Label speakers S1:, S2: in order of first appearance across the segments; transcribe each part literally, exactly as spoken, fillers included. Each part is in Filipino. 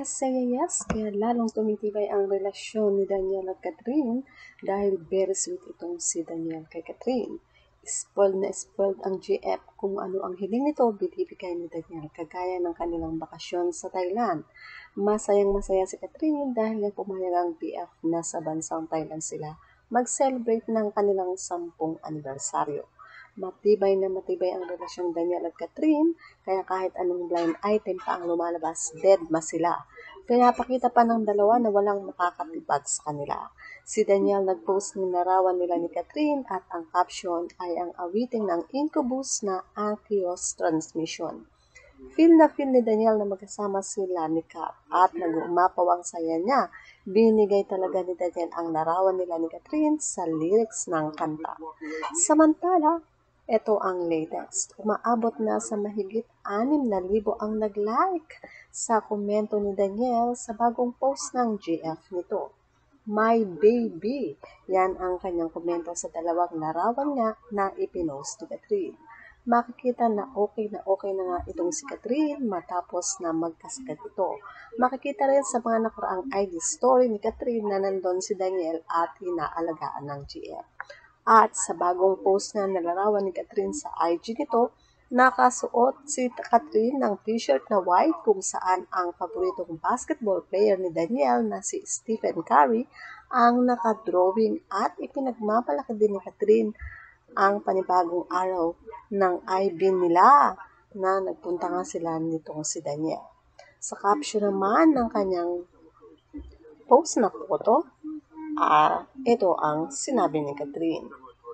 S1: yes, say yes, kaya lalong tumitibay ang relasyon ni Daniel at Catherine dahil very sweet itong si Daniel kay Catherine. Spoiled na spoiled ang G F kung ano ang hiling nito binibigay ni Daniel kagaya ng kanilang bakasyon sa Thailand. Masayang masaya si Catherine dahil pumayag ang B F na sa bansang Thailand sila mag-celebrate ng kanilang sampung anibersaryo. Matibay na matibay ang relasyon Daniel at Catherine, kaya kahit anong blind item pa ang lumalabas, deadma sila. Pinapakita pa ng dalawa na walang makakatibag sa kanila. Si Daniel nag-post ng larawan nila ni Catherine at ang caption ay ang awiting ng Incubus na Aqueous Transmission. Feel na feel ni Daniel na magkasama sila ni Kat at nag-uumapaw ang saya niya. Binigay talaga ni Daniel ang larawan nila ni Catherine sa lyrics ng kanta. Samantala, ito ang latest. Umaabot na sa mahigit anim na libo ang nag-like sa komento ni Daniel sa bagong post ng G F nito. My baby! Yan ang kanyang komento sa dalawang larawan niya na ipinost ni Catherine. Makikita na okay na okay na nga itong si Catherine matapos na magkasakit ito. Makikita rin sa mga nakaraang I G story ni Catherine na nandun si Daniel at inaalagaan ng G F. At sa bagong post na nalarawan ni Catherine sa I G nito, nakasuot si Catherine ng t-shirt na white kung saan ang paboritong basketball player ni Daniel na si Stephen Curry ang nakadrawing at ipinagmapalaki din ni Catherine ang panibagong araw ng I B nila na nagpunta nga sila nitong si Daniel. Sa caption naman ng kanyang post na photo, Ah, ito ang sinabi ni Catherine.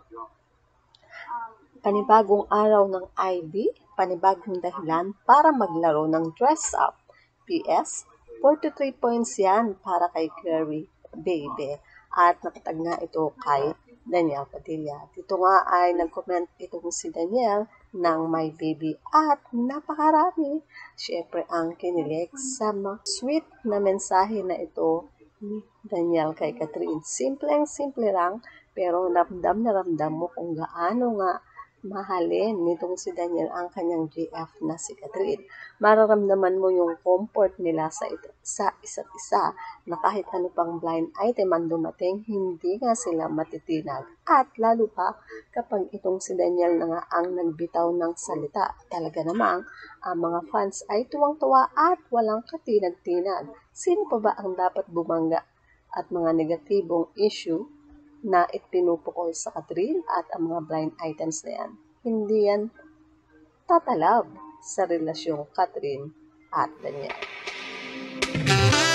S1: Panibagong araw ng I B, panibagong dahilan para maglaro ng dress-up. P S, forty-three points yan para kay Curry, baby. At nakatag nga ito kay Daniel Padilla. Dito nga ay nag-comment itong si Daniel ng my baby at napakarami. Siyempre ang kinilig sa sweet na mensahe na ito ni Daniel kay Catherine. Simple ang simple lang, pero ramdam na ramdam mo kung gaano nga mahalin nitong si Daniel ang kanyang G F na si Catherine. Mararamdaman mo yung comfort nila sa, ito, sa isa't isa na kahit ano pang blind item ang dumating, hindi nga sila matitinag. At lalo pa kapag itong si Daniel na nga ang nagbitaw ng salita. Talaga namang ang mga fans ay tuwang-tuwa at walang katinag-tinag. Sino pa ba ang dapat bumangga at mga negatibong issue na ipinupukol sa Catherine at ang mga blind items na yan? Hindi yan tatalab sa relasyong Catherine at Daniel.